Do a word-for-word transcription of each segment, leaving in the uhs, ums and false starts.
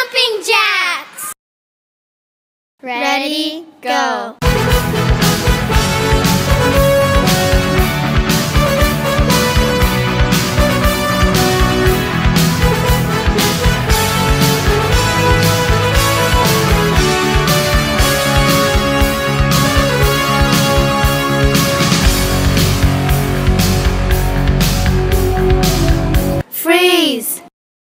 Jumping Jacks! Ready, go! Freeze!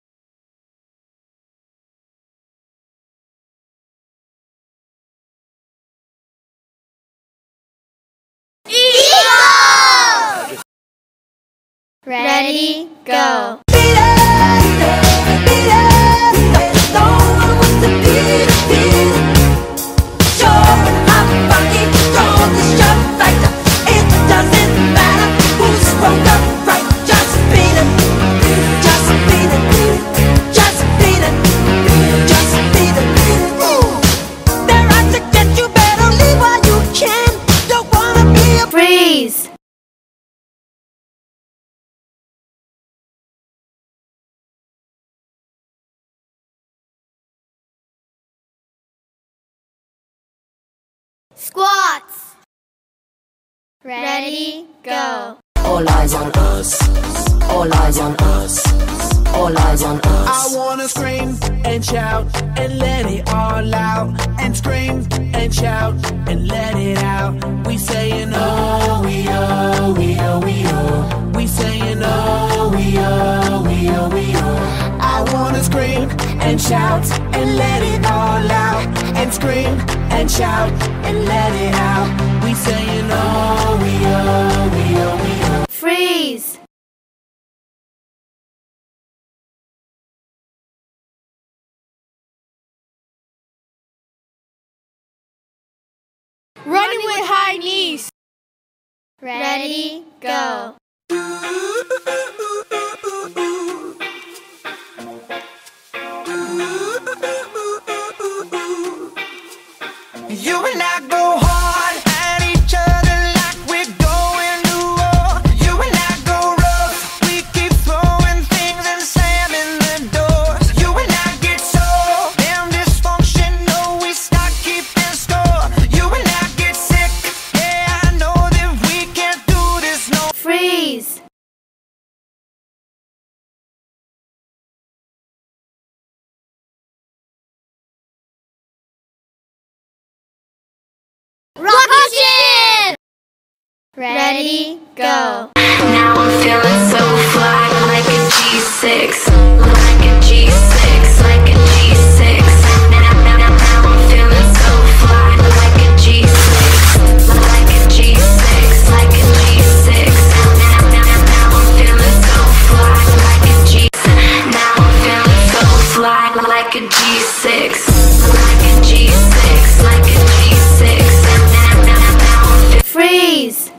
Eagle! Ready, go! Freeze! Squats! Ready, go! All eyes on us, all eyes on us, all eyes on us. I wanna scream and shout and let it all out. And scream and shout and let it out. We saying oh, we oh, we oh, we oh. We saying oh, we oh, we oh, we oh. I wanna scream and shout and let it all out. And scream and shout and let it out. We saying oh, we oh, we oh, we oh. Freeze! Running with high knees. Ready, go! You and I go hard at each other like we're going to war. You and I go rough, we keep throwing things and slamming the doors. You and I get so damn dysfunctional, we start keeping score. You and I get sick, yeah, I know that we can't do this no. Freeze! Rocket ship! Ready, go! Now I'm feeling so fly, like a G six, like a G six, like a G six. Now, now, now, now I'm feeling so fly, like a G six, like a G six, like a G six. Now, now, now, now I'm feeling so fly, like a G six. Now I'm feeling so fly, like a G six, like a G six, like a G six. Now, now, now, now I'm feeling. Freeze!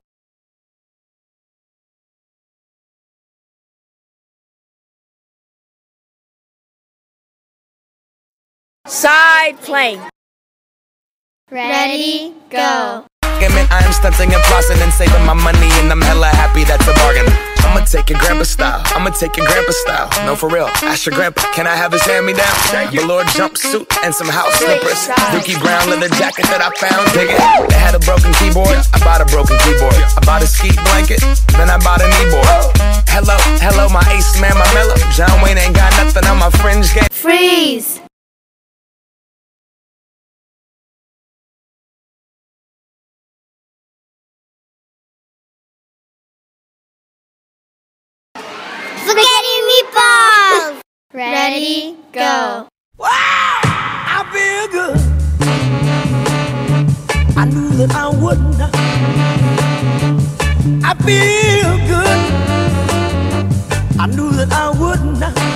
Side plank. Ready, go! I am stunting and flossing and saving my money, and I'm hella happy that's a bargain. I'ma take your grandpa style, I'ma take your grandpa style. No, for real, ask your grandpa, can I have his hand-me-down? Velour jumpsuit and some house slippers. Dookie brown leather jacket that I found, dig it. They had a broken keyboard, I bought a broken keyboard. I bought a ski blanket, then I bought a kneeboard. Hello, hello, my ace man, my mellow. John Wayne ain't got nothing on my fringe game. Freeze! Spaghetti meatballs! Ready, go! Wow, I feel good. I knew that I wouldn't. I feel good. I knew that I wouldn't.